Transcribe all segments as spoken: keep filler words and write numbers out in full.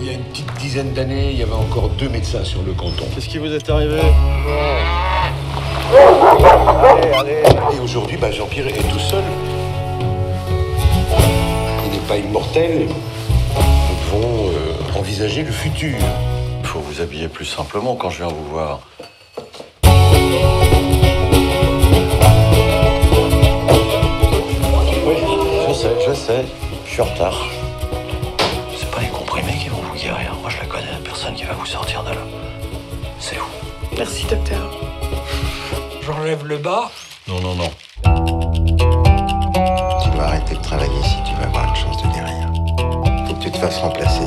Il y a une petite dizaine d'années, il y avait encore deux médecins sur le canton. Qu'est-ce qui vous est arrivé? Allez, allez. Et aujourd'hui, bah, Jean-Pierre est tout seul. Il n'est pas immortel. Nous devons euh, envisager le futur. Il faut vous habiller plus simplement quand je viens vous voir. Oui, je sais, je sais. Je suis en retard. C'est pas les comprimés qui vont vous guérir. Moi, je la connais. Personne qui va vous sortir de là. C'est vous. Merci, docteur. J'enlève le bas. Non, non, non. Tu dois arrêter de travailler si tu veux avoir une chance de guérir. Faut que tu te fasses remplacer.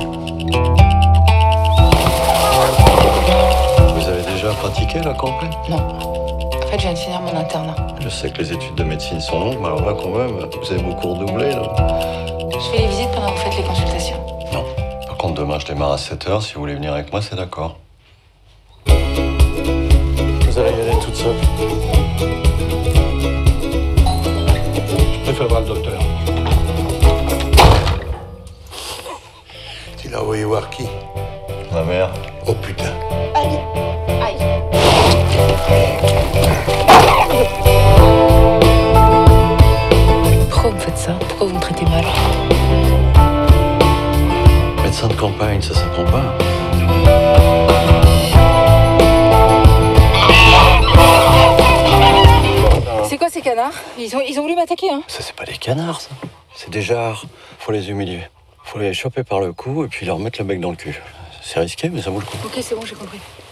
Vous avez déjà pratiqué la campagne? Non. En fait, je viens de finir mon internat. Je sais que les études de médecine sont longues, mais alors là, quand même, vous avez beaucoup redoublé, là. Je fais les visites pendant que vous faites les consultations. Non. Par contre, demain, je démarre à sept heures. Si vous voulez venir avec moi, c'est d'accord. Vous allez y aller toute seule. Je préfère voir le docteur. Tu l'as envoyé voir qui? Ma mère. Oh putain. Aïe. Aïe. Pourquoi vous me faites ça? Pourquoi vous me traitez mal? Médecin de campagne, ça s'apprend pas. C'est quoi ces canards? Ils ont, ils ont voulu m'attaquer, hein? Ça, c'est pas des canards, ça. C'est des jarres. Faut les humilier. Faut les choper par le cou et puis leur mettre le bec dans le cul. C'est risqué, mais ça vaut le coup. Ok, c'est bon, j'ai compris.